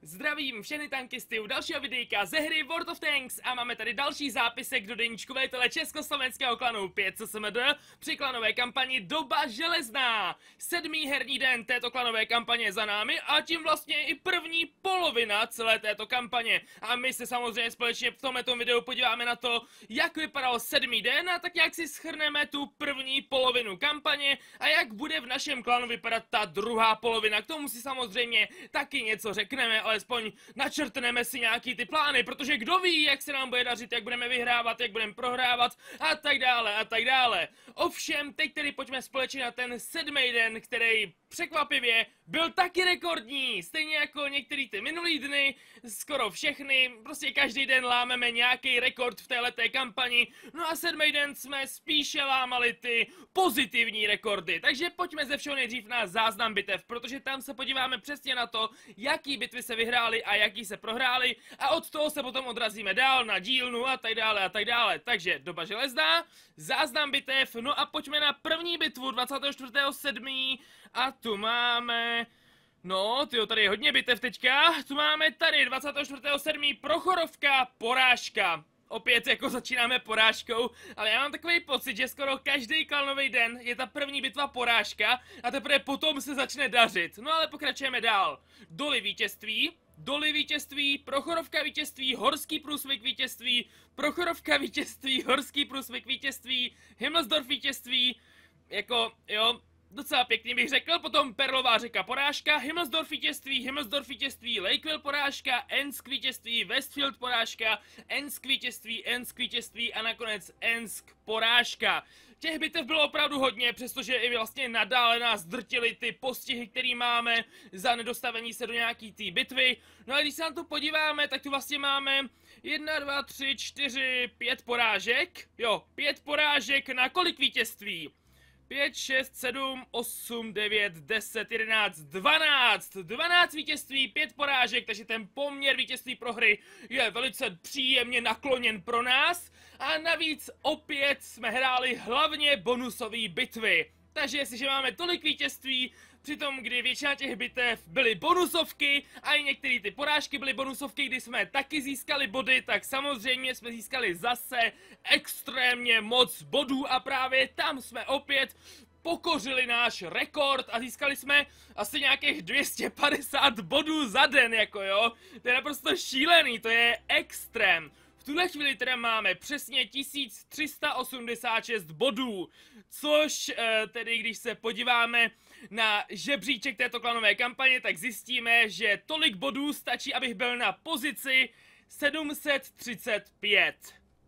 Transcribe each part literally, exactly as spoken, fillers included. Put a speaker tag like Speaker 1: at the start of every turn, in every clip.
Speaker 1: Zdravím všechny tankisty u dalšího videjka ze hry World of Tanks a máme tady další zápisek do deníčku velitele československého klanu pět C S M D při klanové kampani Doba železná. Sedmý herní den této klanové kampaně za námi a tím vlastně i první polovina celé této kampaně. A my se samozřejmě společně v tomto videu podíváme na to, jak vypadal sedmý den a tak jak si shrneme tu první polovinu kampaně a jak bude v našem klanu vypadat ta druhá polovina. K tomu si samozřejmě taky něco řekneme, alespoň načrtneme si nějaký ty plány, protože kdo ví, jak se nám bude dařit, jak budeme vyhrávat, jak budeme prohrávat a tak dále a tak dále. Ovšem, teď tedy pojďme společně na ten sedmý den, který překvapivě byl taky rekordní, stejně jako některý ty minulý dny, skoro všechny, prostě každý den lámeme nějaký rekord v téhleté kampani, no a sedmý den jsme spíše lámali ty pozitivní rekordy, takže pojďme ze všeho nejdřív na záznam bitev, protože tam se podíváme přesně na to, jaký bitvy se vyhrály a jaký se prohrály a od toho se potom odrazíme dál na dílnu a tak dále a tak dále, takže Doba železná, záznam bitev, no a pojďme na první bitvu dvacátého čtvrtého sedmého a tu máme... No, tyjo, tady je hodně bitev teďka. Tu máme tady dvacátého čtvrtého sedmého Prochorovka, porážka. Opět jako začínáme porážkou, ale já mám takový pocit, že skoro každý klanový den je ta první bitva porážka a teprve potom se začne dařit. No ale pokračujeme dál. Doly vítězství, Doly vítězství, Prochorovka vítězství, Horský průsmyk vítězství, Prochorovka vítězství, Horský průsmyk vítězství, Himmelsdorf vítězství, jako, jo... Docela pěkně bych řekl, potom Perlová řeka porážka, Himmelsdorf vítězství, Himmelsdorf vítězství, Lakeville porážka, Ensk vítězství, Westfield porážka, Ensk vítězství, Ensk vítězství a nakonec Ensk porážka. Těch bitev bylo opravdu hodně, přestože i vlastně nadále nás drtily ty postihy, které máme za nedostavení se do nějaký té bitvy. No a když se na to podíváme, tak tu vlastně máme jedna, dva, tři, čtyři, pět porážek. Jo, pět porážek na kolik vítězství? pět, šest, sedm, osm, devět, deset, jedenáct, dvanáct. dvanáct vítězství, pět porážek, takže ten poměr vítězství pro hry je velice příjemně nakloněn pro nás. A navíc opět jsme hráli hlavně bonusové bitvy. Takže jestliže máme tolik vítězství, přitom kdy většina těch bitev byly bonusovky a i některé ty porážky byly bonusovky, kdy jsme taky získali body, tak samozřejmě jsme získali zase extrémně moc bodů a právě tam jsme opět pokořili náš rekord a získali jsme asi nějakých dvě stě padesát bodů za den, jako jo. To je naprosto šílený, to je extrém. V tuhle chvíli teda máme přesně tisíc tři sta osmdesát šest bodů, což e, tedy když se podíváme na žebříček této klanové kampaně, tak zjistíme, že tolik bodů stačí, abych byl na pozici sedm set třicet pět.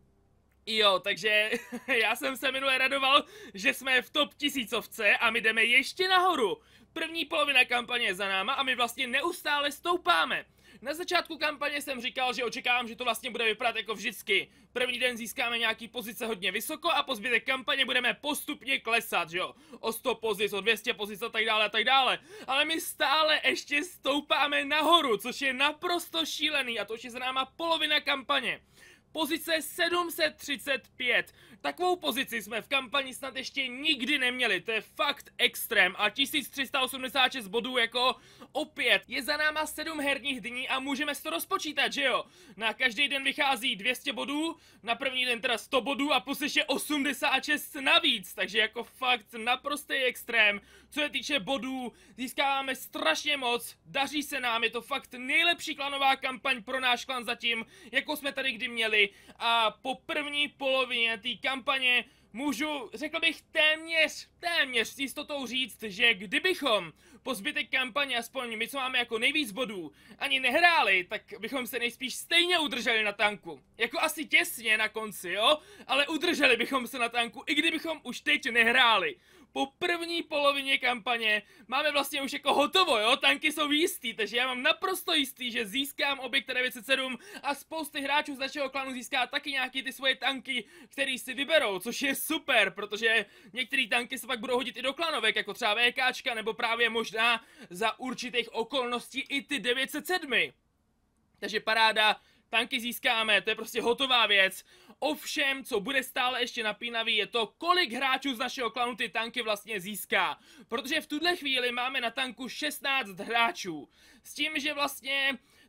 Speaker 1: Jo, takže já jsem se minule radoval, že jsme v top tisícovce a my jdeme ještě nahoru. První polovina kampaně je za náma a my vlastně neustále stoupáme. Na začátku kampaně jsem říkal, že očekávám, že to vlastně bude vypadat jako vždycky. První den získáme nějaký pozice hodně vysoko a po zbytek kampaně budeme postupně klesat, že jo. O sto pozic, o dvě stě pozic a tak dále a tak dále. Ale my stále ještě stoupáme nahoru, což je naprosto šílený a to už je za náma polovina kampaně. Pozice sedm set třicet pět. Takovou pozici jsme v kampani snad ještě nikdy neměli, to je fakt extrém a tisíc tři sta osmdesát šest bodů jako opět. Je za náma sedm herních dní a můžeme si to rozpočítat, že jo? Na každý den vychází dvě stě bodů, na první den teda sto bodů a plus ještě osmdesát šest navíc, takže jako fakt naprostý extrém. Co se týče bodů, získáváme strašně moc, daří se nám, je to fakt nejlepší klanová kampaň pro náš klan zatím, jako jsme tady kdy měli a po první polovině té kampaně můžu, řekl bych téměř, téměř s jistotou říct, že kdybychom po zbytek kampaně, aspoň my co máme jako nejvíc bodů, ani nehráli, tak bychom se nejspíš stejně udrželi na tanku. Jako asi těsně na konci, jo? Ale udrželi bychom se na tanku, i kdybychom už teď nehráli. Po první polovině kampaně máme vlastně už jako hotovo, jo, tanky jsou jistý, takže já mám naprosto jistý, že získám objekt devět set sedm a spousty hráčů z našeho klanu získá taky nějaký ty svoje tanky, který si vyberou, což je super, protože některé tanky se pak budou hodit i do klanovek, jako třeba VKčka, nebo právě možná za určitých okolností i ty devět set sedm. Takže paráda, tanky získáme, to je prostě hotová věc. Ovšem, co bude stále ještě napínavý, je to, kolik hráčů z našeho klanu ty tanky vlastně získá. Protože v tuhle chvíli máme na tanku šestnáct hráčů. S tím, že vlastně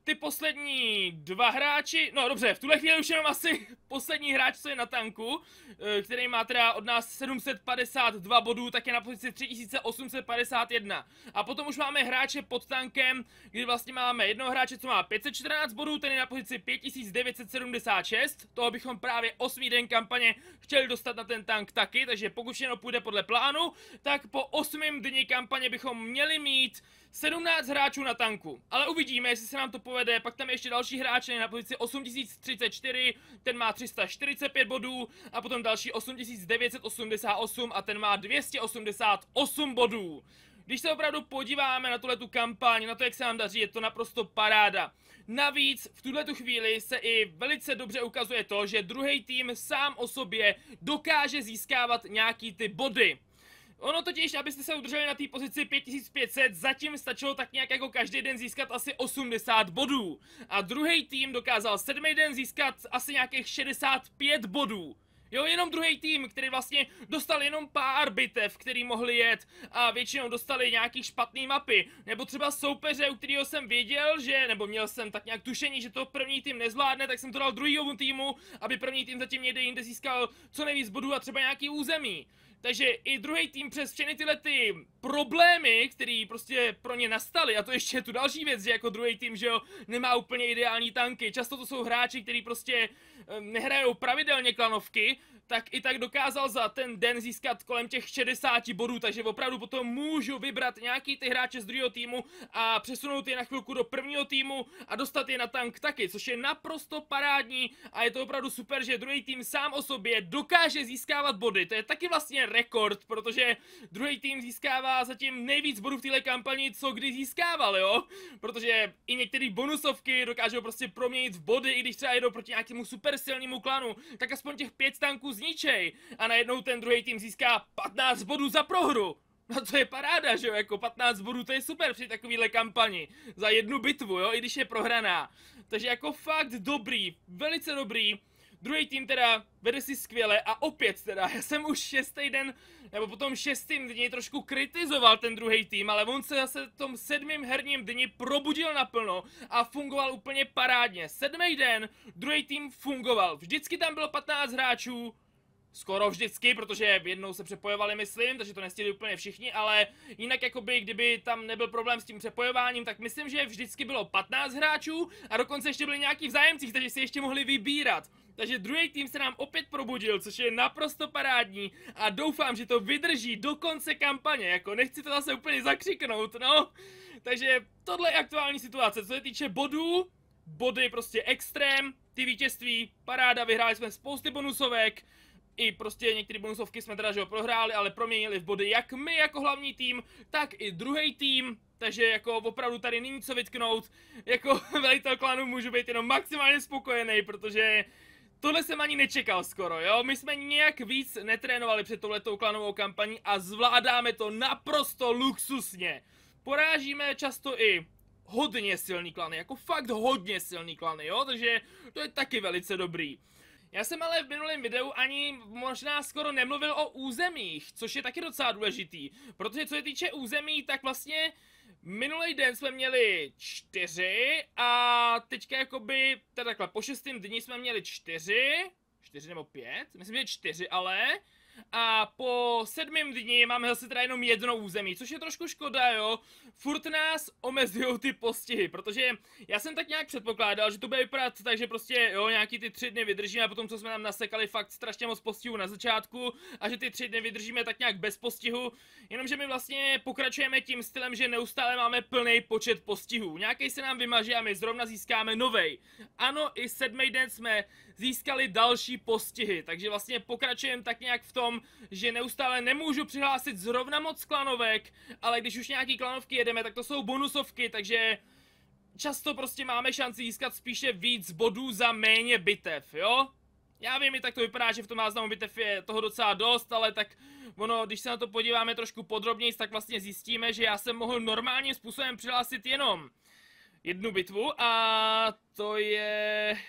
Speaker 1: ty poslední dva hráči, no dobře, v tuhle chvíli už jenom asi poslední hráč, co je na tanku, který má teda od nás sedm set padesát dva bodů, tak je na pozici tři tisíce osm set padesát jedna. A potom už máme hráče pod tankem, kdy vlastně máme jednoho hráče, co má pět set čtrnáct bodů, ten je na pozici pět tisíc devět set sedmdesát šest. Toho bychom právě osmý den kampaně chtěli dostat na ten tank taky, takže pokud všechno půjde podle plánu, tak po osmém dni kampaně bychom měli mít sedmnáct hráčů na tanku, ale uvidíme, jestli se nám to povede. Pak tam je ještě další hráč na pozici osm tisíc třicet čtyři, ten má tři sta čtyřicet pět bodů a potom další osm tisíc devět set osmdesát osm a ten má dvě stě osmdesát osm bodů. Když se opravdu podíváme na tuhletu kampaň, na to, jak se nám daří, je to naprosto paráda. Navíc v tuhletu chvíli se i velice dobře ukazuje to, že druhý tým sám o sobě dokáže získávat nějaký ty body. Ono totiž, abyste se udrželi na té pozici pět tisíc pět set, zatím stačilo tak nějak jako každý den získat asi osmdesát bodů. A druhý tým dokázal sedmý den získat asi nějakých šedesát pět bodů. Jo, jenom druhý tým, který vlastně dostal jenom pár bitev, který mohli jet a většinou dostali nějaký špatný mapy. Nebo třeba soupeře, u kterého jsem věděl, že, nebo měl jsem tak nějak tušení, že to první tým nezvládne, tak jsem to dal druhému týmu, aby první tým zatím někde jinde získal co nejvíc bodů a třeba nějaký území. Takže i druhý tým přes všechny tyhle ty problémy, které prostě pro ně nastaly, a to ještě je tu další věc, že jako druhý tým, že jo, nemá úplně ideální tanky. Často to jsou hráči, kteří prostě nehrajou pravidelně klanovky, tak i tak dokázal za ten den získat kolem těch šedesáti bodů, takže opravdu potom můžu vybrat nějaký ty hráče z druhého týmu a přesunout je na chvilku do prvního týmu a dostat je na tank taky, což je naprosto parádní a je to opravdu super, že druhý tým sám o sobě dokáže získávat body. To je taky vlastně rekord, protože druhý tým získává zatím nejvíc bodů v téhle kampani, co kdy získával, jo? Protože i některé bonusovky dokážou prostě proměnit v body, i když třeba jedou proti nějakému super silnému klanu, tak aspoň těch pět tanků zničej a najednou ten druhý tým získá patnáct bodů za prohru. No to je paráda, že jo, jako patnáct bodů, to je super při takovýhle kampani. Za jednu bitvu, jo, i když je prohraná. Takže jako fakt dobrý, velice dobrý. Druhý tým teda vede si skvěle a opět teda, já jsem už šestý den, nebo potom šestým dni trošku kritizoval ten druhý tým, ale on se zase v tom sedmým herním dni probudil naplno a fungoval úplně parádně. Sedmý den druhý tým fungoval, vždycky tam bylo patnáct hráčů, skoro vždycky, protože jednou se přepojovali, myslím, takže to nestihli úplně všichni, ale jinak jakoby, kdyby tam nebyl problém s tím přepojováním, tak myslím, že vždycky bylo patnáct hráčů a dokonce ještě byli nějaký vzájemci, kteří si ještě mohli vybírat. Takže druhý tým se nám opět probudil, což je naprosto parádní a doufám, že to vydrží do konce kampaně, jako nechci to zase úplně zakřiknout, no. Takže tohle je aktuální situace, co se týče bodů, body prostě extrém, ty vítězství, paráda, vyhráli jsme spousty bonusovek, i prostě některé bonusovky jsme teda, že ho prohráli, ale proměnili v body jak my jako hlavní tým, tak i druhý tým. Takže jako opravdu tady není co vytknout, jako velitel klanu můžu být jenom maximálně spokojený, protože tohle jsem ani nečekal skoro, jo, my jsme nějak víc netrénovali před touhletou klanovou kampaní a zvládáme to naprosto luxusně. Porážíme často i hodně silný klany, jako fakt hodně silný klany, jo, takže to je taky velice dobrý. Já jsem ale v minulém videu ani možná skoro nemluvil o územích, což je taky docela důležitý, protože co se týče území, tak vlastně minulý den jsme měli čtyři a teďka jakoby, teda takhle, po šestém dni jsme měli čtyři, čtyři nebo pět, myslím, že čtyři ale, a po sedmém dni máme zase teda jenom jedno území, což je trošku škoda, jo. Furt nás omezujou ty postihy, protože já jsem tak nějak předpokládal, že to bude vypadat tak, že prostě, jo, nějaký ty tři dny vydržíme a potom, co jsme tam nasekali fakt strašně moc postihů na začátku a že ty tři dny vydržíme tak nějak bez postihu, jenomže my vlastně pokračujeme tím stylem, že neustále máme plný počet postihů. Nějaký se nám vymaže a my zrovna získáme novej. Ano, i sedmý den jsme získali další postihy, takže vlastně pokračujeme tak nějak v tom, že neustále nemůžu přihlásit zrovna moc klanovek, ale když už nějaký klanovky jedeme, tak to jsou bonusovky, takže často prostě máme šanci získat spíše víc bodů za méně bitev, jo? Já vím, i tak to vypadá, že v tom záznamu bitev je toho docela dost, ale tak ono, když se na to podíváme trošku podrobněji, tak vlastně zjistíme, že já jsem mohl normálním způsobem přihlásit jenom jednu bitvu a to je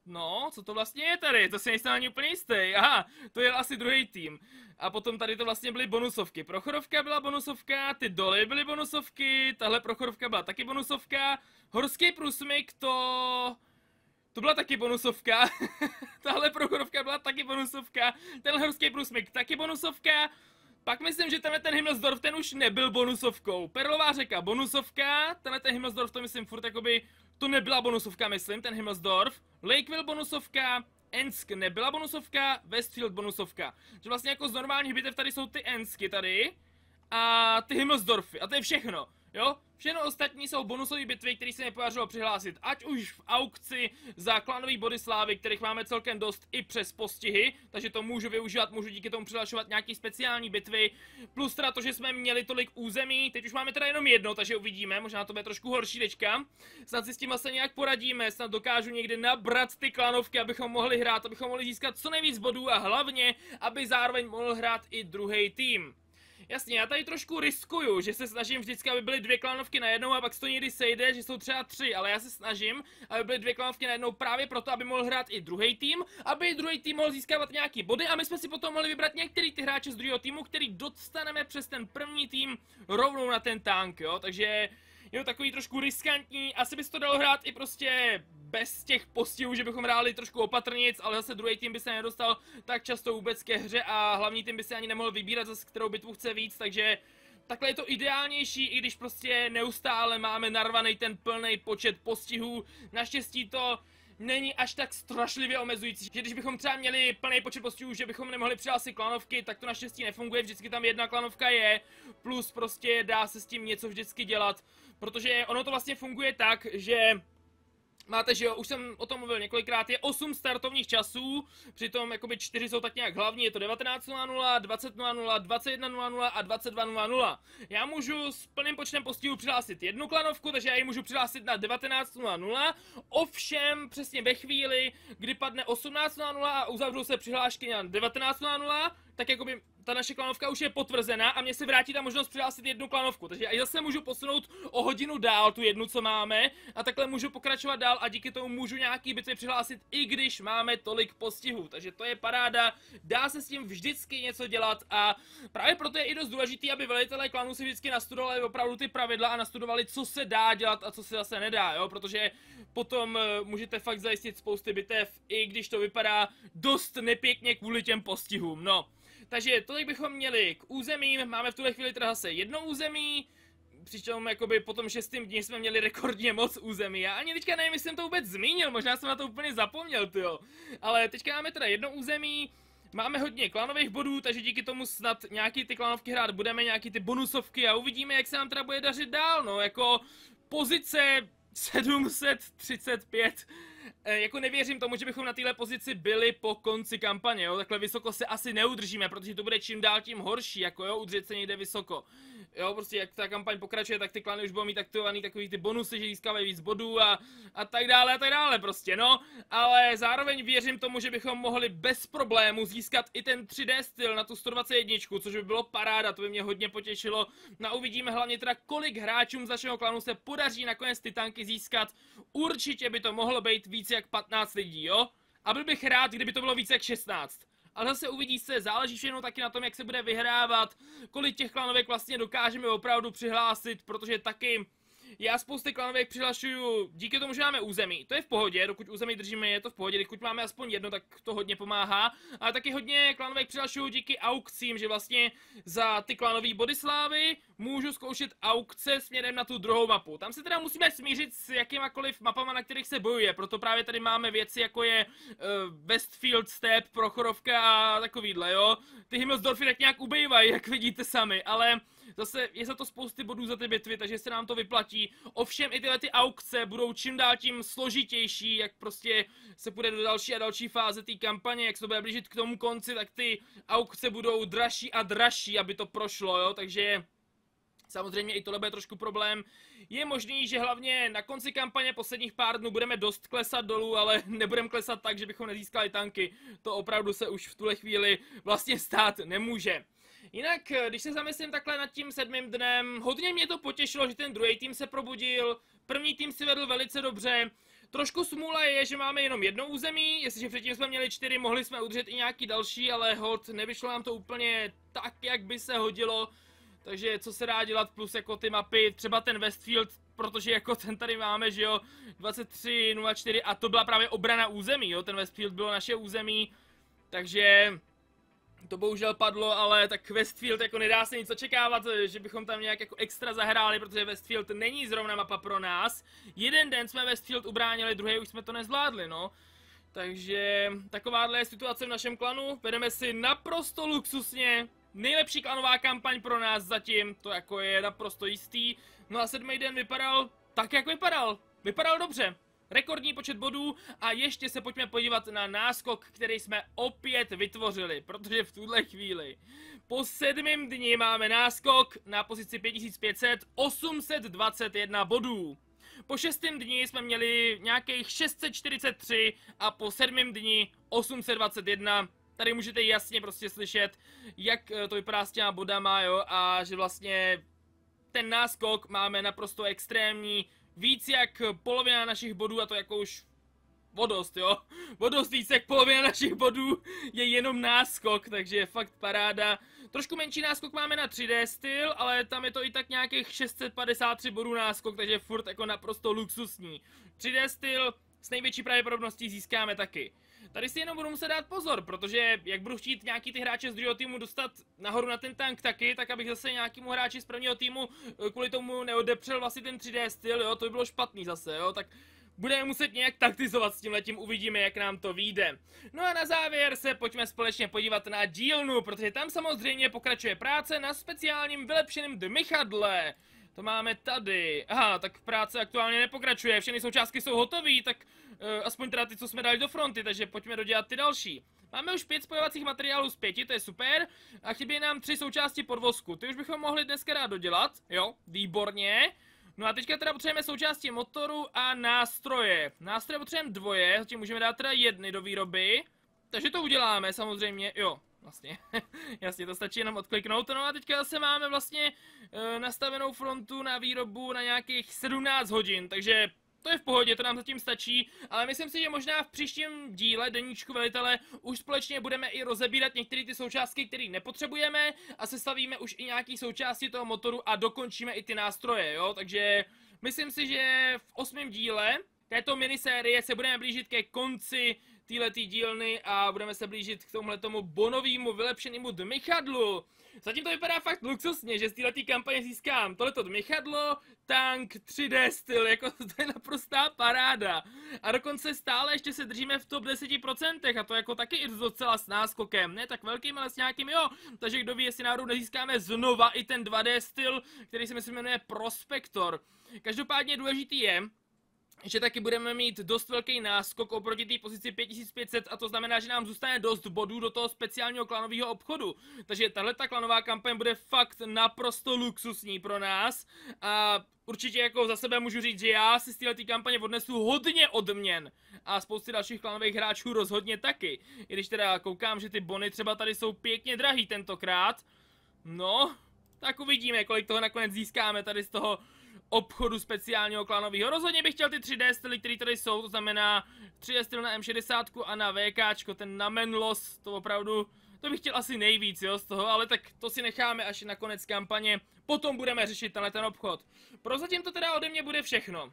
Speaker 1: No, co to vlastně je tady? To si nejsem ani úplně jistý. Aha, to je asi druhý tým. A potom tady to vlastně byly bonusovky. Prochorovka byla bonusovka, ty doly byly bonusovky, tahle prochorovka byla taky bonusovka. Horský průsmyk to... To byla taky bonusovka. Tahle prochorovka byla taky bonusovka. Tenhle horský průsmyk taky bonusovka. Pak myslím, že tenhle ten Himmelsdorf, ten už nebyl bonusovkou. Perlová řeka bonusovka. Tenhle ten Himmelsdorf, to myslím furt jakoby... To nebyla bonusovka, myslím, ten Himmelsdorf. Lakeville bonusovka. Ensk nebyla bonusovka, Westfield bonusovka. Že vlastně jako z normálních bitev tady jsou ty Ensky tady a ty Himmelsdorfy a to je všechno, jo? Všechno ostatní jsou bonusové bitvy, které se nepodařilo přihlásit, ať už v aukci za klanový body slávy, kterých máme celkem dost i přes postihy, takže to můžu využívat, můžu díky tomu přihlašovat nějaký speciální bitvy, plus teda to, že jsme měli tolik území, teď už máme teda jenom jedno, takže uvidíme, možná to bude trošku horší tečka, snad si s tím asi nějak poradíme, snad dokážu někdy nabrat ty klanovky, abychom mohli hrát, abychom mohli získat co nejvíc bodů a hlavně, aby zároveň mohl hrát i druhý tým. Jasně, já tady trošku riskuju, že se snažím vždycky, aby byly dvě klanovky najednou a pak se to někdy sejde, že jsou třeba tři, ale já se snažím, aby byly dvě klanovky najednou právě proto, aby mohl hrát i druhý tým, aby druhý tým mohl získávat nějaký body a my jsme si potom mohli vybrat některý ty hráče z druhého týmu, který dostaneme přes ten první tým rovnou na ten tank, jo, takže jo, takový trošku riskantní, asi by se to dalo hrát i prostě bez těch postihů, že bychom hráli trošku opatrnic, ale zase druhý tým by se nedostal tak často vůbec ke hře a hlavní tým by se ani nemohl vybírat, zase kterou bitvu chce víc, takže takhle je to ideálnější, i když prostě neustále máme narvaný ten plný počet postihů. Naštěstí to není až tak strašlivě omezující, že když bychom třeba měli plný počet postihů, že bychom nemohli přihlásit klanovky, tak to naštěstí nefunguje, vždycky tam jedna klanovka je, plus prostě dá se s tím něco vždycky dělat, protože ono to vlastně funguje tak, že máte, že jo, už jsem o tom mluvil několikrát, je osm startovních časů, přitom jakoby čtyři jsou tak nějak hlavní, je to devatenáct nula nula, dvacet nula nula, dvacet jedna nula nula a dvacet dva nula nula. Já můžu s plným počtem postihů přihlásit jednu klanovku, takže já ji můžu přihlásit na devatenáct nula nula, ovšem přesně ve chvíli, kdy padne osmnáct nula nula a uzavřou se přihlášky na devatenáct nula nula, tak jakoby ta naše klanovka už je potvrzená a mně se vrátí ta možnost přihlásit jednu klanovku, takže já zase můžu posunout o hodinu dál tu jednu, co máme, a takhle můžu pokračovat dál a díky tomu můžu nějaký bitvy přihlásit, i když máme tolik postihů, takže to je paráda, dá se s tím vždycky něco dělat a právě proto je i dost důležitý, aby velitelé klanů si vždycky nastudovali opravdu ty pravidla a nastudovali, co se dá dělat a co se zase nedá, jo, protože potom můžete fakt zajistit spousty bitev, i když to vypadá dost nepěkně kvůli těm postihům, no. Takže tolik bychom měli k územím, máme v tuhle chvíli teda zase jedno území, přičem jakoby po tom šestém dní jsme měli rekordně moc území, já ani teďka nevím, jestli jsem to vůbec zmínil, možná jsem na to úplně zapomněl, tyjo. Ale teďka máme teda jedno území, máme hodně klanových bodů, takže díky tomu snad nějaký ty klanovky hrát budeme, nějaký ty bonusovky a uvidíme, jak se nám teda bude dařit dál, no, jako pozice sedm set třicet pět. E, jako nevěřím tomu, že bychom na téhle pozici byli po konci kampaně, jo, takhle vysoko se asi neudržíme, protože to bude čím dál tím horší, jako jo, udržet se někde vysoko. Jo, prostě jak ta kampaň pokračuje, tak ty klany už budou mít aktivovaný takový ty bonusy, že získávají víc bodů a, a tak dále a tak dále prostě, no. Ale zároveň věřím tomu, že bychom mohli bez problému získat i ten tři dé styl na tu sto dvacet jedna, což by bylo paráda, to by mě hodně potěšilo. No uvidíme hlavně teda, kolik hráčům z našeho klanu se podaří nakonec ty tanky získat. Určitě by to mohlo být víc jak patnáct lidí, jo. A byl bych rád, kdyby to bylo víc jak šestnáct. Ale zase uvidí se, záleží všechno taky na tom, jak se bude vyhrávat, kolik těch klanovek vlastně dokážeme opravdu přihlásit, protože taky já spousty klanovek přihlašuju díky tomu, že máme území. To je v pohodě, dokud území držíme, je to v pohodě, dokud máme aspoň jedno, tak to hodně pomáhá. Ale taky hodně klanovek přihlašuju díky aukcím, že vlastně za ty klanový body slávy můžu zkoušet aukce směrem na tu druhou mapu. Tam se teda musíme smířit s jakýmakoliv mapama, na kterých se bojuje, proto právě tady máme věci jako je uh, Westfield Step, Prochorovka a takovýhle, jo. Ty Himmelsdorfy tak nějak ubejvají, jak vidíte sami, ale zase je za to spousty bodů za ty bitvy, takže se nám to vyplatí. Ovšem i tyhle ty aukce budou čím dál tím složitější, jak prostě se půjde do další a další fáze té kampaně, jak se to bude blížit k tomu konci, tak ty aukce budou dražší a dražší, aby to prošlo, jo, takže samozřejmě i tohle bude trošku problém. Je možný, že hlavně na konci kampaně posledních pár dnů budeme dost klesat dolů, ale nebudeme klesat tak, že bychom nezískali tanky. To opravdu se už v tuhle chvíli vlastně stát nemůže. Jinak, když se zamyslím takhle nad tím sedmým dnem, hodně mě to potěšilo, že ten druhý tým se probudil, první tým si vedl velice dobře, Trošku smůla je, že máme jenom jedno území, jestliže předtím jsme měli čtyři, mohli jsme udržet i nějaký další, ale hod, nevyšlo nám to úplně tak, jak by se hodilo. Takže co se dá dělat, plus jako ty mapy, třeba ten Westfield, protože jako ten tady máme, že jo, dvacet tři nula čtyři a to byla právě obrana území, jo, ten Westfield bylo naše území, takže to bohužel padlo, ale tak Westfield jako nedá se nic očekávat, že bychom tam nějak jako extra zahráli, protože Westfield není zrovna mapa pro nás. Jeden den jsme Westfield ubránili, druhý už jsme to nezvládli, no. Takže takováhle je situace v našem klanu, vedeme si naprosto luxusně, nejlepší klanová kampaň pro nás zatím, to jako je naprosto jistý. No a sedmý den vypadal tak, jak vypadal, vypadal dobře. Rekordní počet bodů a ještě se pojďme podívat na náskok, který jsme opět vytvořili, protože v tuhle chvíli po sedmém dni máme náskok na pozici pět tisíc pět set, osm set dvacet jedna bodů. Po šestém dni jsme měli nějakých šest set čtyřicet tři a po sedmém dni osm set dvacet jedna. Tady můžete jasně prostě slyšet, jak to vypadá s těma bodama, jo, a že vlastně ten náskok máme naprosto extrémní, víc jak polovina našich bodů, a to jako už vodost, jo, vodost víc jak polovina našich bodů je jenom náskok, takže je fakt paráda. Trošku menší náskok máme na tři dé styl, ale tam je to i tak nějakých šest set padesát tři bodů náskok, takže furt jako naprosto luxusní. tři dé styl s největší pravděpodobností získáme taky. Tady si jenom budu muset dát pozor, protože jak budu chtít nějaký ty hráče z druhého týmu dostat nahoru na ten tank taky, tak abych zase nějakému hráči z prvního týmu kvůli tomu neodepřel vlastně ten tři dé styl, jo, to by bylo špatný zase, jo, tak budeme muset nějak taktizovat s tímhletím, uvidíme, jak nám to vyjde. No a na závěr se pojďme společně podívat na dílnu, protože tam samozřejmě pokračuje práce na speciálním vylepšeném dmychadle. To máme tady. Aha, tak práce aktuálně nepokračuje, všechny součástky jsou hotové, tak uh, aspoň teda ty, co jsme dali do fronty, takže pojďme dodělat ty další. Máme už pět spojovacích materiálů z pěti, to je super. A chybí nám tři součásti podvozku, ty už bychom mohli dneska rád dodělat, jo, výborně. No a teďka teda potřebujeme součásti motoru a nástroje. Nástroje potřebujeme dvoje, zatím můžeme dát teda jedny do výroby. Takže to uděláme samozřejmě, jo. Vlastně, jasně, to stačí jenom odkliknout. No a teďka zase máme vlastně e, nastavenou frontu na výrobu na nějakých sedmnáct hodin, takže to je v pohodě, to nám zatím stačí, ale myslím si, že možná v příštím díle Deníčku velitele už společně budeme i rozebírat některé ty součástky, které nepotřebujeme a sestavíme už i nějaké součásti toho motoru a dokončíme i ty nástroje, jo, takže myslím si, že v osmém díle této minisérie se budeme blížit ke konci téhletý dílny a budeme se blížit k tomuhletomu bonovému vylepšenému dmychadlu. Zatím to vypadá fakt luxusně, že z téhletý kampaně získám tohleto dmychadlo, tank, tři dé styl, jako to je naprostá paráda. A dokonce stále ještě se držíme v top deset procent a to jako taky i docela s náskokem, ne tak velkým, ale s nějakým jo. Takže kdo ví, jestli náhodou nezískáme znova i ten dva dé styl, který se myslím jmenuje Prospektor. Každopádně důležitý je, že taky budeme mít dost velký náskok oproti té pozici pět tisíc pět set a to znamená, že nám zůstane dost bodů do toho speciálního klanového obchodu. Takže tahleta klanová kampaň bude fakt naprosto luxusní pro nás a určitě jako za sebe můžu říct, že já si z této kampaně odnesu hodně odměn a spousty dalších klanových hráčů rozhodně taky. I když teda koukám, že ty bony třeba tady jsou pěkně drahý tentokrát, no, tak uvidíme, kolik toho nakonec získáme tady z toho obchodu speciálního klanového. Rozhodně bych chtěl ty tři dé styly, které tady jsou, to znamená tři dé styl na em šedesát a na VKčko, ten na Menlos, to opravdu, to bych chtěl asi nejvíc, jo, z toho, ale tak to si necháme až na konec kampaně, potom budeme řešit tenhle ten obchod. Prozatím to teda ode mě bude všechno.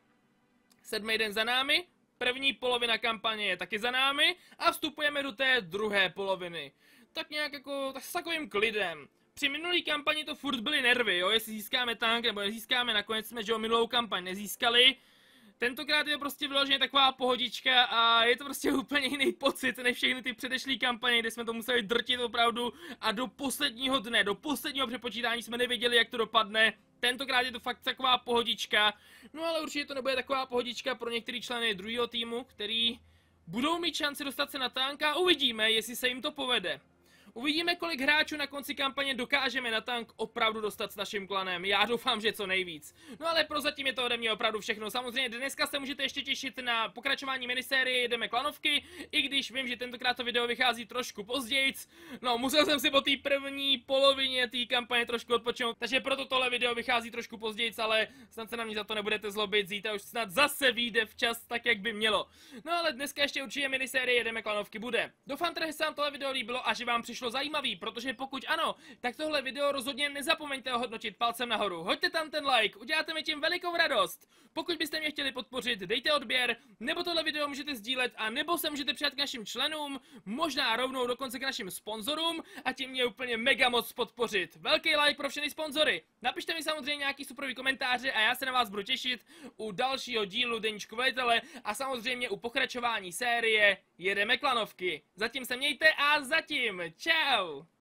Speaker 1: Sedmý den za námi, první polovina kampaně je taky za námi a vstupujeme do té druhé poloviny. Tak nějak jako, tak s takovým klidem. Při minulý kampani to furt byly nervy, jo, jestli získáme tank nebo nezískáme, nakonec jsme, že jo, minulou kampaň nezískali. Tentokrát je to prostě vyloženě taková pohodička a je to prostě úplně jiný pocit než všechny ty předešlý kampaně, kde jsme to museli drtit opravdu a do posledního dne, do posledního přepočítání jsme nevěděli, jak to dopadne. Tentokrát je to fakt taková pohodička, no ale určitě to nebude taková pohodička pro některé členy druhého týmu, který budou mít šanci dostat se na tank a uvidíme, jestli se jim to povede. Uvidíme, kolik hráčů na konci kampaně dokážeme na tank opravdu dostat s naším klanem. Já doufám, že co nejvíc. No ale prozatím je to ode mě opravdu všechno. Samozřejmě dneska se můžete ještě těšit na pokračování minisérie Jedeme klanovky, i když vím, že tentokrát to video vychází trošku později. No, musel jsem si po té první polovině té kampaně trošku odpočinout, takže proto tohle video vychází trošku později, ale snad se na mě za to nebudete zlobit, zítra už snad zase vyjde včas, tak jak by mělo. No ale dneska ještě určitě minisérie Jedeme klanovky bude. Doufám teda, že se vám tohle video líbilo a že vám přišlo zajímavý, protože pokud ano, tak tohle video rozhodně nezapomeňte ohodnotit palcem nahoru. Hoďte tam ten like, uděláte mi tím velikou radost. Pokud byste mě chtěli podpořit, dejte odběr, nebo tohle video můžete sdílet a nebo se můžete přijat k našim členům, možná rovnou dokonce k našim sponzorům a tím mě úplně mega moc podpořit. Velký like pro všechny sponzory. Napište mi samozřejmě nějaký superový komentáře a já se na vás budu těšit u dalšího dílu Deníčku velitele a samozřejmě u pokračování série Jedeme klanovky. Zatím se mějte a zatím čau!